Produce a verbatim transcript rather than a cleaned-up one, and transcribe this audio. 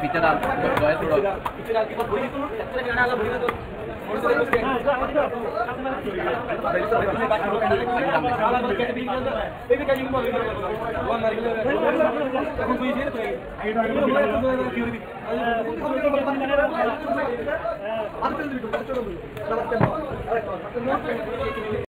पीछे डाल थोड़ा पीछे डाल के थोड़ी तो एक्चुअली गाना वाला भूल तो